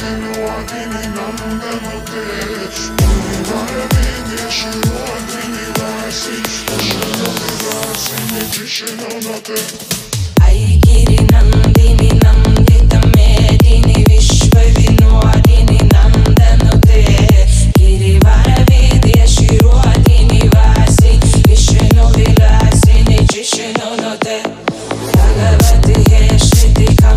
गिरिवादिनी नंदनुते गिरिवादिनी शिरोदिनी वासी Shinovilasini Jishinonote Aigiri Nandini Nandita Medini Vishwa Vinodini Nandanute Girivaradini Shirodini Vasi Vishnovilasini Jishinonote Bhagavati He Shritikam